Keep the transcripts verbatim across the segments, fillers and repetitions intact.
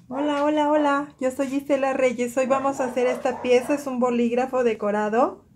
Hola, hola, hola, yo soy Gisela Reyes. Hoy vamos a hacer esta pieza, es un bolígrafo decorado.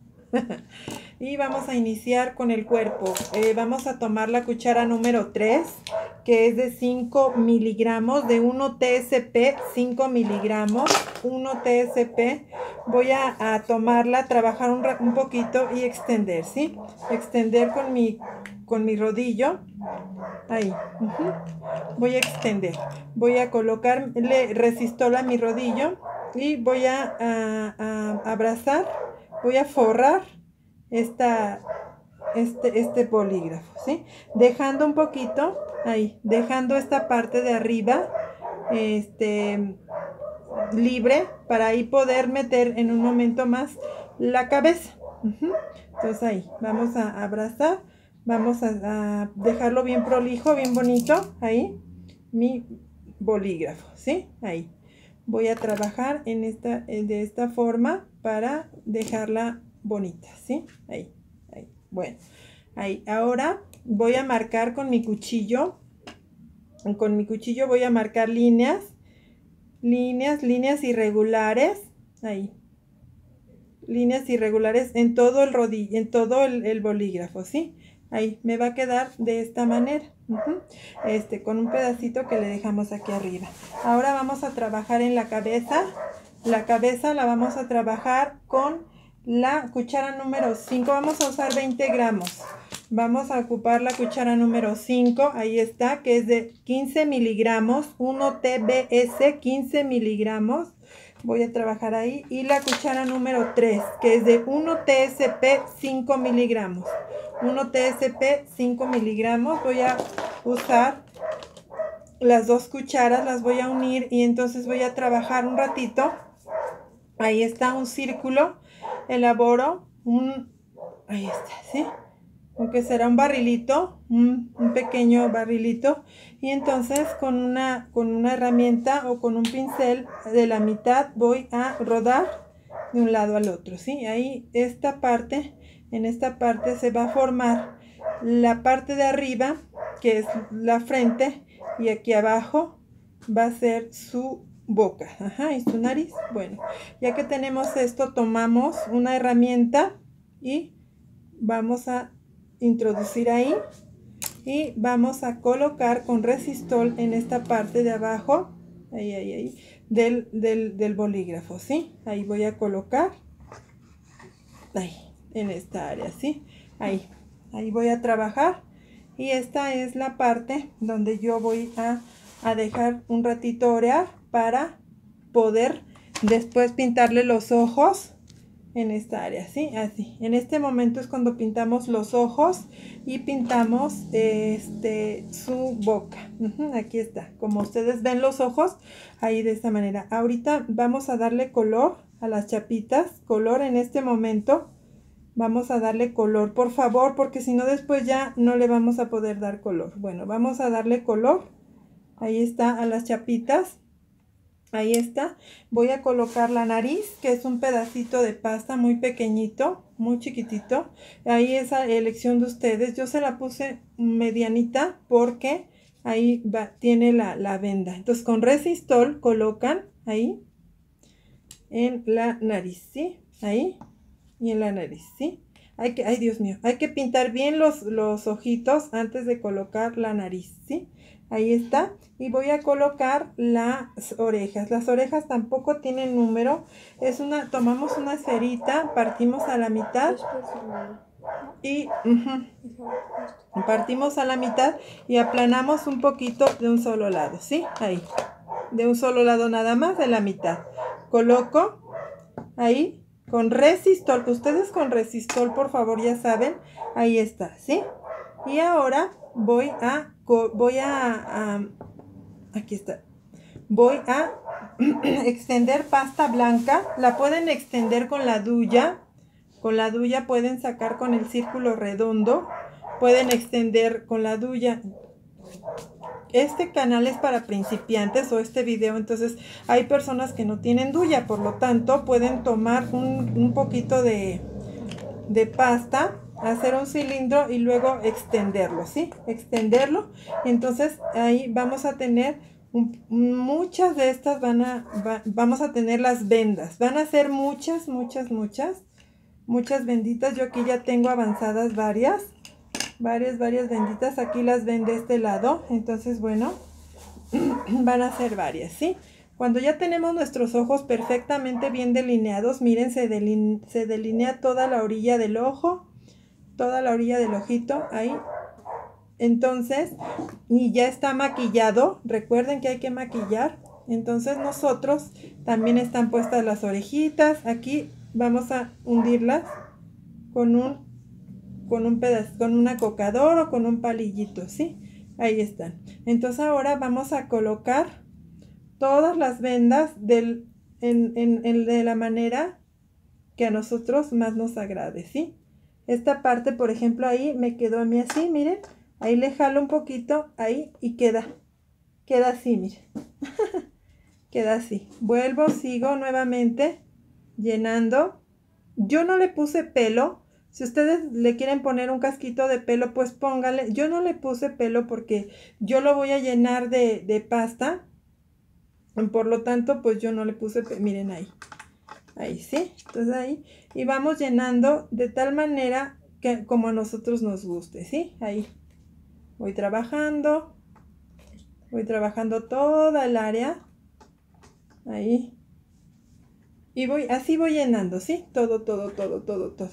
Y vamos a iniciar con el cuerpo. Eh, vamos a tomar la cuchara número tres, que es de cinco miligramos, de uno T S P, cinco miligramos, uno T S P. Voy a, a tomarla, trabajar un, un poquito y extender, ¿sí? Extender con mi, con mi rodillo. Ahí. Uh-huh. Voy a extender. Voy a colocarle resistol a mi rodillo y voy a, a, a abrazar. Voy a forrar esta, este, este bolígrafo, ¿sí? Dejando un poquito, ahí, dejando esta parte de arriba, este, libre, para ahí poder meter en un momento más la cabeza. Uh-huh. Entonces ahí, vamos a abrazar, vamos a, a dejarlo bien prolijo, bien bonito, ahí, mi bolígrafo, ¿sí? Ahí. Voy a trabajar en esta, de esta forma para dejarla bonita, ¿sí? Ahí, ahí. Bueno, ahí. Ahora voy a marcar con mi cuchillo. Con mi cuchillo voy a marcar líneas, líneas, líneas irregulares. Ahí. Líneas irregulares en todo el rodillo, en todo el, el bolígrafo, ¿sí? Ahí me va a quedar de esta manera, uh-huh. Este, con un pedacito que le dejamos aquí arriba. Ahora vamos a trabajar en la cabeza. La cabeza la vamos a trabajar con la cuchara número cinco. Vamos a usar veinte gramos. Vamos a ocupar la cuchara número cinco, ahí está, que es de quince miligramos, uno T B S, quince miligramos. Voy a trabajar ahí. Y la cuchara número tres, que es de uno T S P, cinco miligramos. uno T S P, cinco miligramos. Voy a usar las dos cucharas, las voy a unir y entonces voy a trabajar un ratito. Ahí está un círculo. Elaboro un... Ahí está, ¿sí? Aunque será un barrilito, un, un pequeño barrilito, y entonces con una, con una herramienta o con un pincel de la mitad voy a rodar de un lado al otro, ¿sí? Ahí esta parte, en esta parte se va a formar la parte de arriba, que es la frente, y aquí abajo va a ser su boca, ajá, y su nariz. Bueno, ya que tenemos esto, tomamos una herramienta y vamos a introducir ahí y vamos a colocar con resistol en esta parte de abajo, ahí, ahí, ahí, del, del, del bolígrafo, ¿sí? Ahí voy a colocar, ahí, en esta área, ¿sí? Ahí, ahí voy a trabajar y esta es la parte donde yo voy a, a dejar un ratito orear para poder después pintarle los ojos en esta área, ¿sí? Así. En este momento es cuando pintamos los ojos y pintamos este, su boca. Uh-huh, aquí está. Como ustedes ven los ojos, ahí de esta manera. Ahorita vamos a darle color a las chapitas. Color en este momento. Vamos a darle color, por favor, porque si no después ya no le vamos a poder dar color. Bueno, vamos a darle color. Ahí está a las chapitas. Ahí está. Voy a colocar la nariz, que es un pedacito de pasta muy pequeñito, muy chiquitito. Ahí es a elección de ustedes. Yo se la puse medianita porque ahí va, tiene la, la venda. Entonces con resistol colocan ahí en la nariz, ¿sí? Ahí y en la nariz, ¿sí? Hay que, ay Dios mío, hay que pintar bien los, los ojitos antes de colocar la nariz, ¿sí? Ahí está. Y voy a colocar las orejas. Las orejas tampoco tienen número. Es una, tomamos una esferita, partimos a la mitad. Y uh-huh, partimos a la mitad y aplanamos un poquito de un solo lado, ¿sí? Ahí. De un solo lado nada más, de la mitad. Coloco ahí con resistol. Ustedes con resistol, por favor, ya saben. Ahí está, ¿sí? Y ahora voy a... Voy a, a aquí está. Voy a extender pasta blanca. La pueden extender con la duya. Con la duya pueden sacar con el círculo redondo. Pueden extender con la duya. Este canal es para principiantes o este video, entonces hay personas que no tienen duya, por lo tanto pueden tomar un, un poquito de, de pasta, hacer un cilindro y luego extenderlo, ¿sí? Extenderlo. Entonces ahí vamos a tener Un, muchas de estas van a, va, vamos a tener las vendas. Van a ser muchas, muchas, muchas, muchas benditas. Yo aquí ya tengo avanzadas varias, varias, varias benditas. Aquí las ven de este lado. Entonces, bueno, van a ser varias, ¿sí? Cuando ya tenemos nuestros ojos perfectamente bien delineados, miren, se, deline, se delinea toda la orilla del ojo, toda la orilla del ojito, ahí. Entonces, y ya está maquillado. Recuerden que hay que maquillar. Entonces nosotros también están puestas las orejitas. Aquí vamos a hundirlas con un, con un pedazo, con un acocador o con un palillito, ¿sí? Ahí están. Entonces ahora vamos a colocar todas las vendas del, en, en, en, de la manera que a nosotros más nos agrade, ¿sí? Esta parte, por ejemplo, ahí me quedó a mí así, miren. Ahí le jalo un poquito, ahí, y queda, queda así, miren. Queda así. Vuelvo, sigo nuevamente llenando. Yo no le puse pelo. Si ustedes le quieren poner un casquito de pelo, pues póngale. Yo no le puse pelo porque yo lo voy a llenar de, de pasta. Por lo tanto, pues yo no le puse pelo. Miren ahí. Ahí, ¿sí? Entonces ahí. Y vamos llenando de tal manera que como a nosotros nos guste, ¿sí? Ahí. Voy trabajando, voy trabajando toda el área, ahí, y voy, así voy llenando, ¿sí? Todo, todo, todo, todo, todo,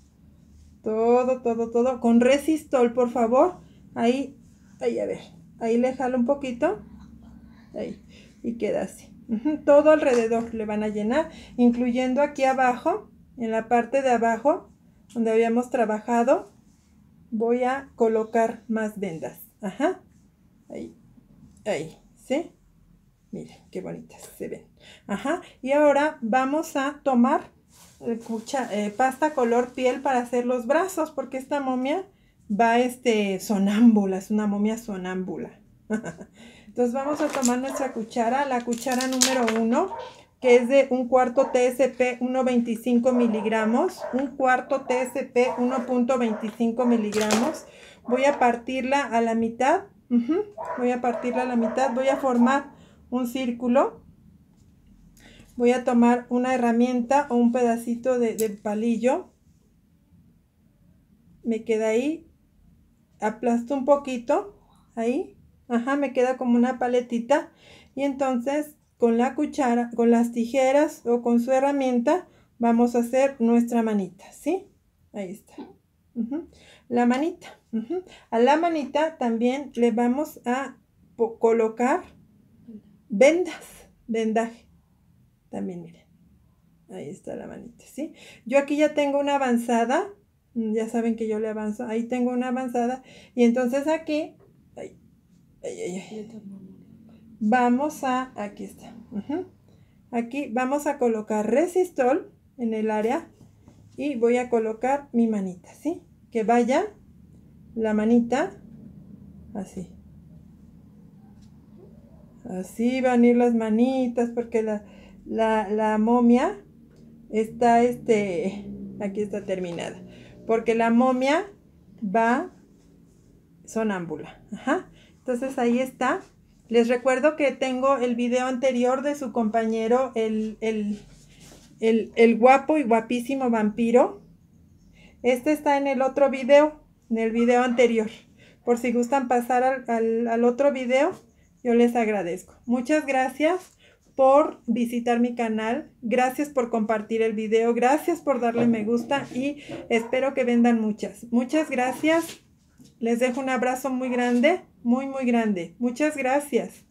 todo, todo, todo, con resistol, por favor, ahí, ahí, a ver, ahí le jalo un poquito, ahí, y queda así, uh-huh. Todo alrededor le van a llenar, incluyendo aquí abajo, en la parte de abajo, donde habíamos trabajado, voy a colocar más vendas. Ajá. Ahí. Ahí. ¿Sí? Miren, qué bonitas se ven. Ajá. Y ahora vamos a tomar eh, cucha, eh, pasta color piel para hacer los brazos, porque esta momia va este, sonámbula, es una momia sonámbula. Entonces vamos a tomar nuestra cuchara, la cuchara número uno, que es de un cuarto T S P uno punto veinticinco miligramos, un cuarto T S P uno punto veinticinco miligramos. Voy a partirla a la mitad, uh-huh. Voy a partirla a la mitad, voy a formar un círculo. Voy a tomar una herramienta o un pedacito de, de palillo. Me queda ahí, aplasto un poquito, ahí, ajá, me queda como una paletita. Y entonces con la cuchara, con las tijeras o con su herramienta, vamos a hacer nuestra manita, ¿sí? Ahí está. Uh-huh. La manita. Uh-huh. A la manita también le vamos a colocar vendas, vendaje. También miren. Ahí está la manita, ¿sí? Yo aquí ya tengo una avanzada. Ya saben que yo le avanzo. Ahí tengo una avanzada. Y entonces aquí, ahí, ahí, ahí, ahí. Vamos a, aquí está, uh-huh. Aquí vamos a colocar resistol en el área y voy a colocar mi manita, ¿sí? Que vaya la manita así. Así van a ir las manitas porque la, la, la momia está, este, aquí está terminada. Porque la momia va sonámbula, ajá. Entonces ahí está. Les recuerdo que tengo el video anterior de su compañero, el, el, el, el guapo y guapísimo vampiro. Este está en el otro video, en el video anterior. Por si gustan pasar al, al, al otro video, yo les agradezco. Muchas gracias por visitar mi canal. Gracias por compartir el video. Gracias por darle me gusta y espero que vendan muchas. Muchas gracias. Les dejo un abrazo muy grande, muy, muy grande. Muchas gracias.